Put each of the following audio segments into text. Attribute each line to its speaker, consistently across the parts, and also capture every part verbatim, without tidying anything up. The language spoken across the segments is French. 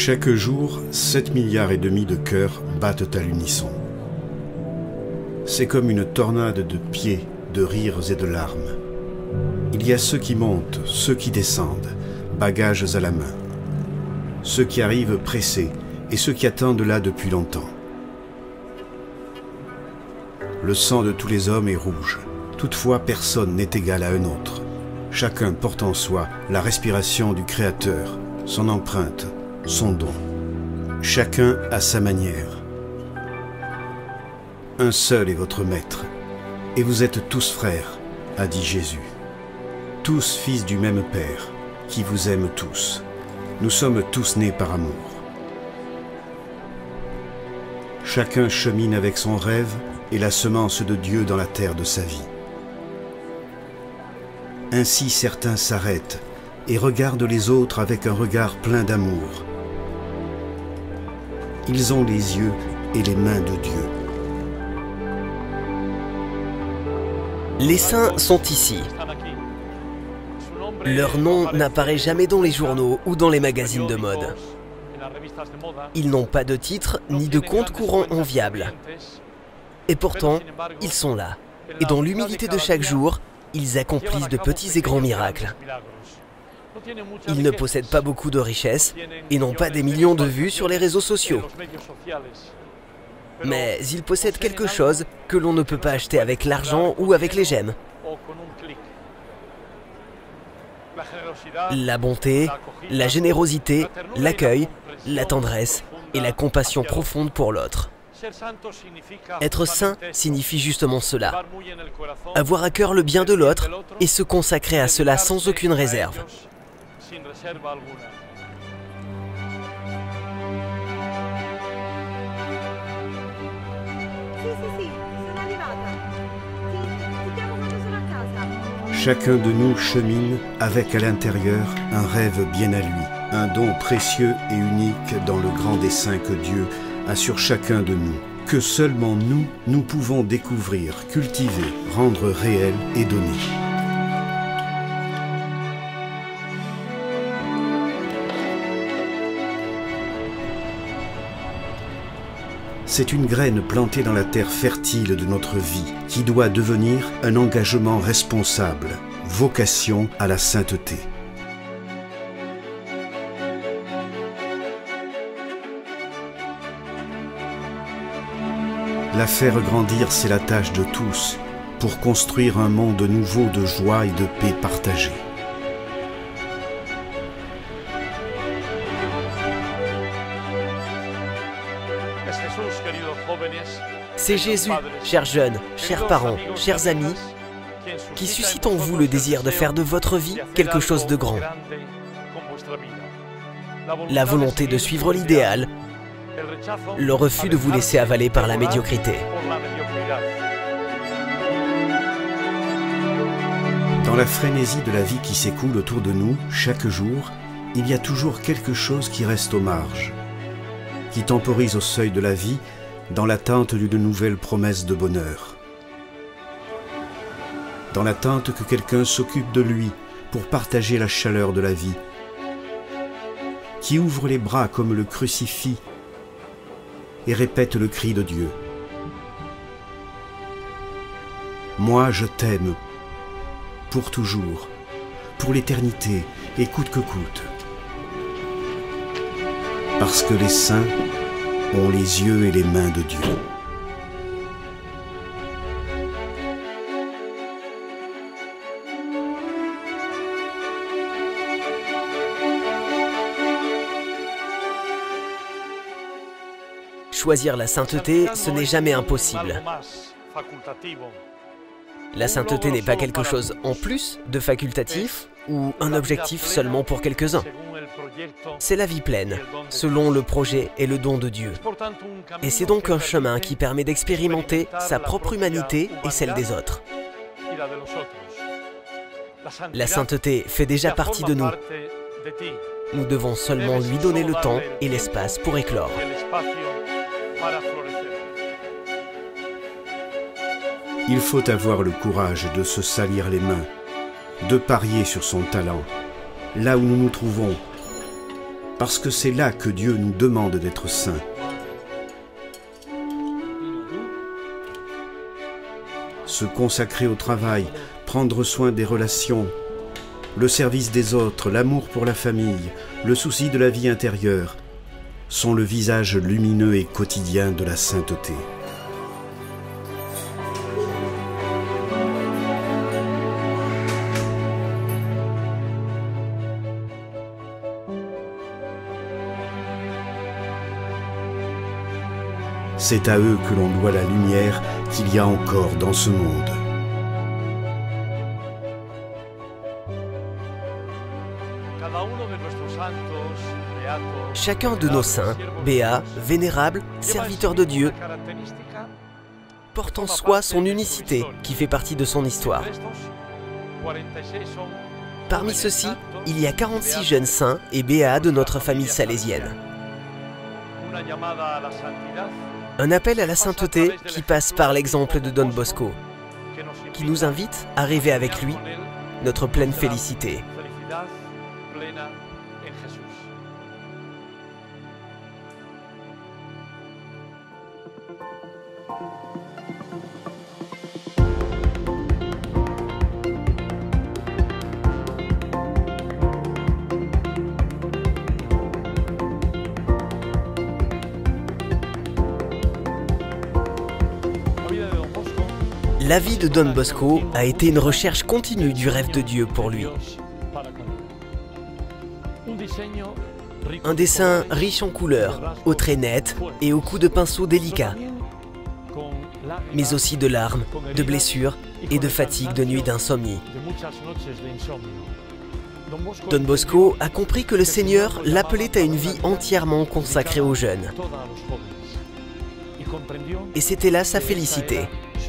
Speaker 1: Chaque jour, sept milliards et demi de cœurs battent à l'unisson. C'est comme une tornade de pieds, de rires et de larmes. Il y a ceux qui montent, ceux qui descendent, bagages à la main. Ceux qui arrivent pressés et ceux qui attendent là depuis longtemps. Le sang de tous les hommes est rouge. Toutefois, personne n'est égal à un autre. Chacun porte en soi la respiration du Créateur, son empreinte, son don. Chacun à sa manière. Un seul est votre maître, et vous êtes tous frères, a dit Jésus. Tous fils du même Père, qui vous aime tous. Nous sommes tous nés par amour. Chacun chemine avec son rêve et la semence de Dieu dans la terre de sa vie. Ainsi certains s'arrêtent et regardent les autres avec un regard plein d'amour. Ils ont les yeux et les mains de Dieu.
Speaker 2: Les saints sont ici. Leur nom n'apparaît jamais dans les journaux ou dans les magazines de mode. Ils n'ont pas de titre ni de compte courant enviable. Et pourtant, ils sont là. Et dans l'humilité de chaque jour, ils accomplissent de petits et grands miracles. Ils ne possèdent pas beaucoup de richesses et n'ont pas des millions de vues sur les réseaux sociaux. Mais ils possèdent quelque chose que l'on ne peut pas acheter avec l'argent ou avec les j'aime. La bonté, la générosité, l'accueil, la tendresse et la compassion profonde pour l'autre. Être saint signifie justement cela. Avoir à cœur le bien de l'autre et se consacrer à cela sans aucune réserve.
Speaker 1: Chacun de nous chemine avec à l'intérieur un rêve bien à lui, un don précieux et unique dans le grand dessein que Dieu a sur chacun de nous, que seulement nous, nous pouvons découvrir, cultiver, rendre réel et donner. C'est une graine plantée dans la terre fertile de notre vie qui doit devenir un engagement responsable, vocation à la sainteté. La faire grandir, c'est la tâche de tous pour construire un monde nouveau de joie et de paix partagée.
Speaker 2: C'est Jésus, chers jeunes, chers parents, chers amis, qui suscite en vous le désir de faire de votre vie quelque chose de grand. La volonté de suivre l'idéal, le refus de vous laisser avaler par la médiocrité.
Speaker 1: Dans la frénésie de la vie qui s'écoule autour de nous, chaque jour, il y a toujours quelque chose qui reste aux marges, qui temporise au seuil de la vie, dans l'attente d'une nouvelle promesse de bonheur. Dans l'attente que quelqu'un s'occupe de lui pour partager la chaleur de la vie, qui ouvre les bras comme le crucifix et répète le cri de Dieu. Moi, je t'aime pour toujours, pour l'éternité et coûte que coûte. Parce que les saints ont les yeux et les mains de Dieu.
Speaker 2: Choisir la sainteté, ce n'est jamais impossible. La sainteté n'est pas quelque chose en plus de facultatif ou un objectif seulement pour quelques-uns. C'est la vie pleine, selon le projet et le don de Dieu. Et c'est donc un chemin qui permet d'expérimenter sa propre humanité et celle des autres. La sainteté fait déjà partie de nous. Nous devons seulement lui donner le temps et l'espace pour éclore.
Speaker 1: Il faut avoir le courage de se salir les mains, de parier sur son talent, là où nous nous trouvons, parce que c'est là que Dieu nous demande d'être saints. Se consacrer au travail, prendre soin des relations, le service des autres, l'amour pour la famille, le souci de la vie intérieure, sont le visage lumineux et quotidien de la sainteté. C'est à eux que l'on doit la lumière qu'il y a encore dans ce monde.
Speaker 2: Chacun de nos saints, béats, vénérables, serviteurs de Dieu, porte en soi son unicité qui fait partie de son histoire. Parmi ceux-ci, il y a quarante-six jeunes saints et béats de notre famille salésienne. Un appel à la sainteté qui passe par l'exemple de Don Bosco, qui nous invite à rêver avec lui notre pleine félicité. La vie de Don Bosco a été une recherche continue du rêve de Dieu pour lui. Un dessin riche en couleurs, aux traits nets et aux coups de pinceau délicats, mais aussi de larmes, de blessures et de fatigue de nuits d'insomnie. Don Bosco a compris que le Seigneur l'appelait à une vie entièrement consacrée aux jeunes. Et c'était là sa félicité.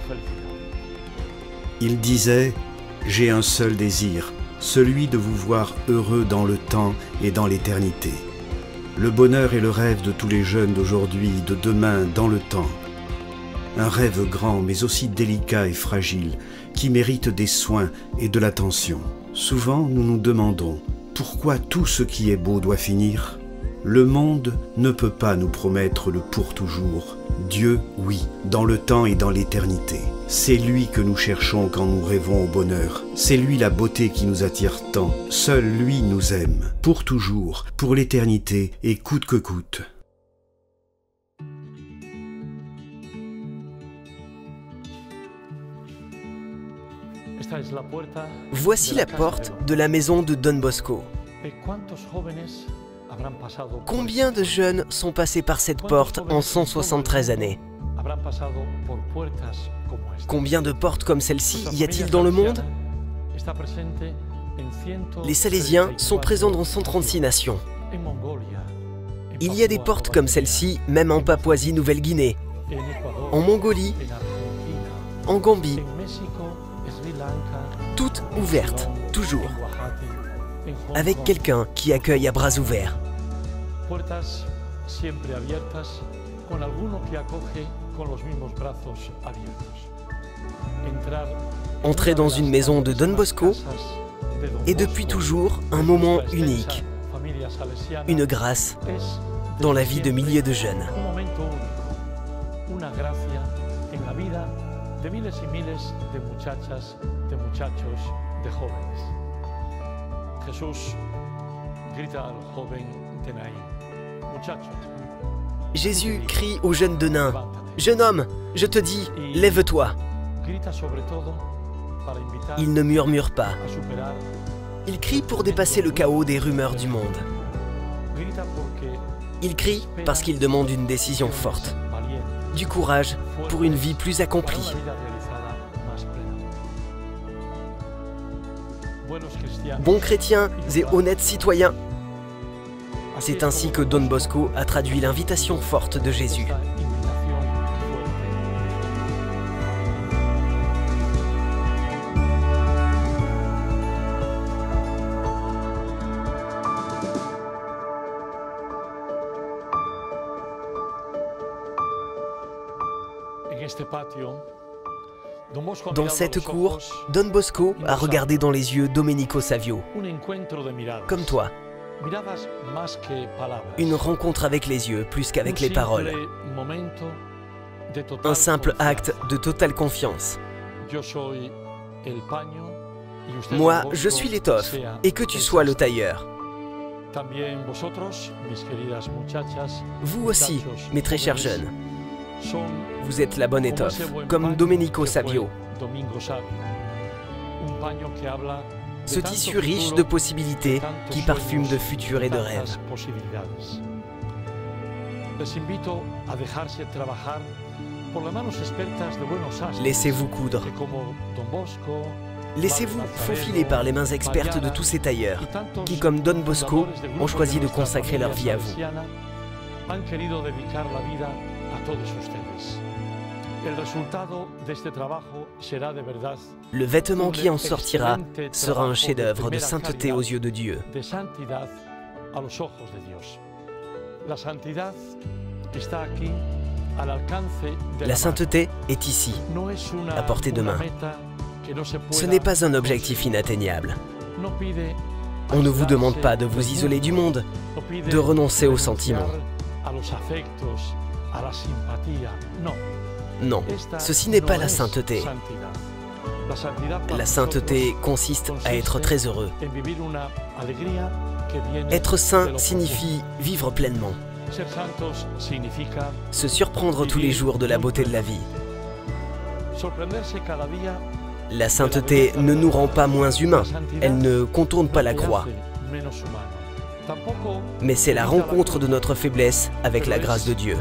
Speaker 1: Il disait « J'ai un seul désir, celui de vous voir heureux dans le temps et dans l'éternité. Le bonheur est le rêve de tous les jeunes d'aujourd'hui, de demain, dans le temps. Un rêve grand, mais aussi délicat et fragile, qui mérite des soins et de l'attention. Souvent, nous nous demandons pourquoi tout ce qui est beau doit finir. Le monde ne peut pas nous promettre le pour toujours. Dieu, oui, dans le temps et dans l'éternité. C'est lui que nous cherchons quand nous rêvons au bonheur. C'est lui la beauté qui nous attire tant. Seul lui nous aime, pour toujours, pour l'éternité et coûte que coûte.
Speaker 2: Voici la porte de la maison de Don Bosco. Combien de jeunes sont passés par cette porte en cent soixante-treize années? Combien de portes comme celle-ci y a-t-il dans le monde? Les Salésiens sont présents dans cent trente-six nations. Il y a des portes comme celle-ci, même en Papouasie-Nouvelle-Guinée, en Mongolie, en Gambie, toutes ouvertes, toujours, avec quelqu'un qui accueille à bras ouverts. Entrer dans une maison de Don Bosco est depuis toujours un moment unique, une grâce dans la vie de milliers de jeunes. Jésus crie au jeune de Nain, « Jeune homme, je te dis, lève-toi !» Il ne murmure pas. Il crie pour dépasser le chaos des rumeurs du monde. Il crie parce qu'il demande une décision forte, du courage pour une vie plus accomplie. Bons chrétiens et honnêtes citoyens, c'est ainsi que Don Bosco a traduit l'invitation forte de Jésus. Dans cette cour, Don Bosco a regardé dans les yeux Domenico Savio, comme toi, Une rencontre avec les yeux plus qu'avec les paroles. Un simple acte de totale confiance. Moi, je suis l'étoffe, et que tu sois le tailleur. Vous aussi, mes très chers jeunes, vous êtes la bonne étoffe, comme Domenico Savio. Ce tissu riche de possibilités qui parfume de futur et de rêves. Laissez-vous coudre. Laissez-vous faufiler par les mains expertes de tous ces tailleurs qui, comme Don Bosco, ont choisi de consacrer leur vie à vous. Le vêtement qui en sortira sera un chef-d'œuvre de sainteté aux yeux de Dieu. La sainteté est ici, à portée de main. Ce n'est pas un objectif inatteignable. On ne vous demande pas de vous isoler du monde, de renoncer aux sentiments. Non, ceci n'est pas la sainteté. La sainteté consiste à être très heureux. Être saint signifie vivre pleinement. Se surprendre tous les jours de la beauté de la vie. La sainteté ne nous rend pas moins humains, elle ne contourne pas la croix. Mais c'est la rencontre de notre faiblesse avec la grâce de Dieu.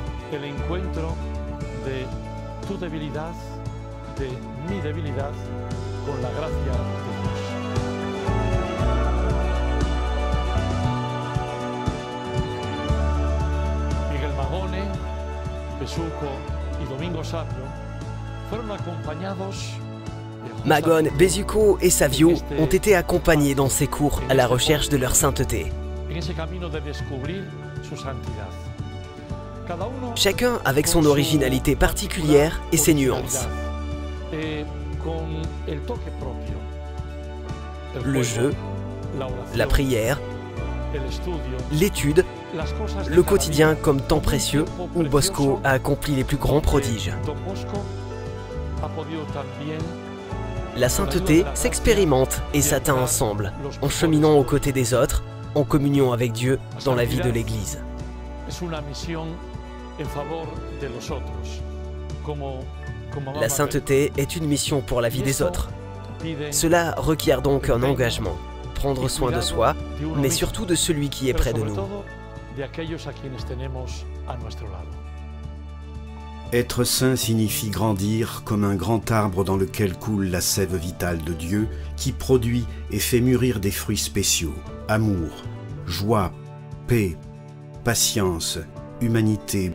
Speaker 3: Miguel Magone, Besuco y Domingo Savio fueron acompañados.
Speaker 2: Magone, Besuco et Savio ont été accompagnés dans ces cours à la recherche de leur sainteté. Chacun avec son originalité particulière et ses nuances. Le jeu, la prière, l'étude, le quotidien comme temps précieux où Bosco a accompli les plus grands prodiges. La sainteté s'expérimente et s'atteint ensemble, en cheminant aux côtés des autres, en communion avec Dieu dans la vie de l'Église. La sainteté est une mission pour la vie des autres. Cela requiert donc un engagement, prendre soin de soi, mais surtout de celui qui est près de nous.
Speaker 1: Être saint signifie grandir comme un grand arbre dans lequel coule la sève vitale de Dieu qui produit et fait mûrir des fruits spéciaux, amour, joie, paix, patience, humanité.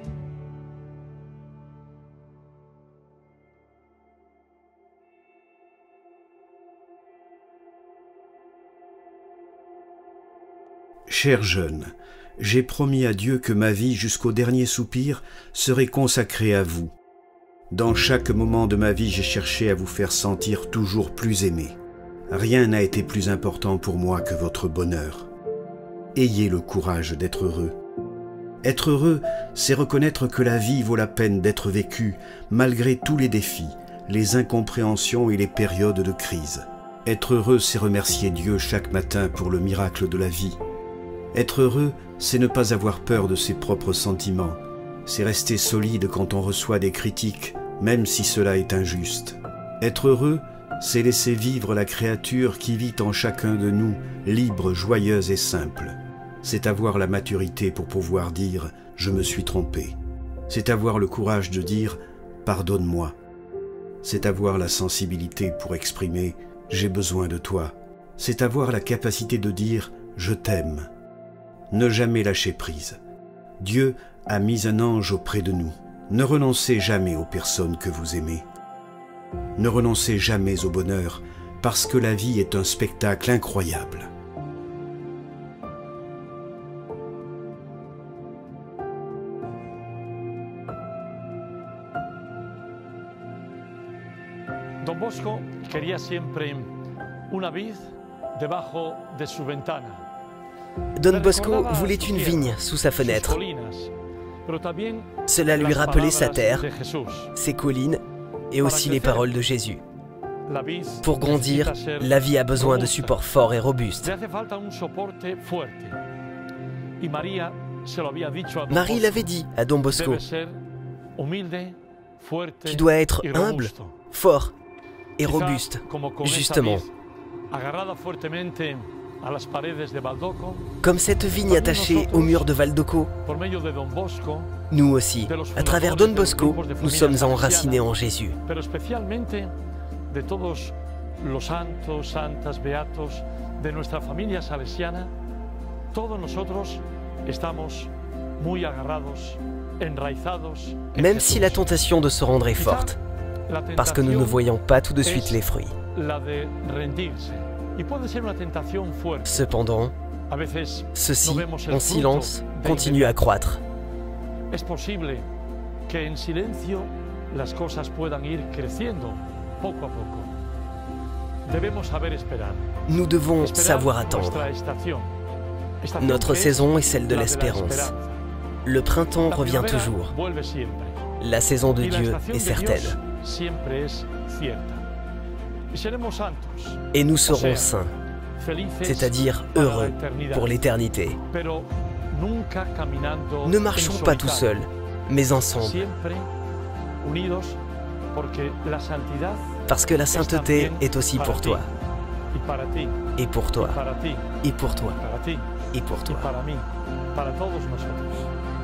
Speaker 1: Chers jeunes, j'ai promis à Dieu que ma vie jusqu'au dernier soupir serait consacrée à vous. Dans chaque moment de ma vie, j'ai cherché à vous faire sentir toujours plus aimé. Rien n'a été plus important pour moi que votre bonheur. Ayez le courage d'être heureux. Être heureux, c'est reconnaître que la vie vaut la peine d'être vécue malgré tous les défis, les incompréhensions et les périodes de crise. Être heureux, c'est remercier Dieu chaque matin pour le miracle de la vie. Être heureux, c'est ne pas avoir peur de ses propres sentiments. C'est rester solide quand on reçoit des critiques, même si cela est injuste. Être heureux, c'est laisser vivre la créature qui vit en chacun de nous, libre, joyeuse et simple. C'est avoir la maturité pour pouvoir dire « je me suis trompé ». C'est avoir le courage de dire « pardonne-moi ». C'est avoir la sensibilité pour exprimer « j'ai besoin de toi ». C'est avoir la capacité de dire « je t'aime ». Ne jamais lâcher prise. Dieu a mis un ange auprès de nous. Ne renoncez jamais aux personnes que vous aimez. Ne renoncez jamais au bonheur, parce que la vie est un spectacle incroyable.
Speaker 3: Don Bosco quería siempre una vid debajo de su ventana.
Speaker 2: Don Bosco voulait une vigne sous sa fenêtre. Cela lui rappelait sa terre, ses collines et aussi les paroles de Jésus. Pour grandir, la vie a besoin de supports forts et robustes. Marie l'avait dit à Don Bosco, « Tu dois être humble, fort et robuste, justement. » Comme cette vigne attachée au mur de Valdocco, nous aussi, à travers Don Bosco, nous sommes enracinés en Jésus.
Speaker 3: De todos los santos, santas, beatos de nuestra familia salesiana, todos nosotros estamos muy agarrados, enraizados.
Speaker 2: Même si la tentation de se rendre est forte, parce que nous ne voyons pas tout de suite les fruits. Cependant, ceci, en silence, continue à croître.
Speaker 3: Es posible que en silencio las cosas puedan ir creciendo. Poco a poco. Debemos saber esperar.
Speaker 2: Nous devons savoir attendre. Notre saison est celle de l'espérance. Le printemps revient toujours. La saison de Dieu est certaine. Et nous serons saints, c'est-à-dire heureux pour l'éternité. Ne marchons pas tout seuls, mais ensemble. Parce que la sainteté est aussi pour toi. Et pour toi. Et pour toi. Et pour toi.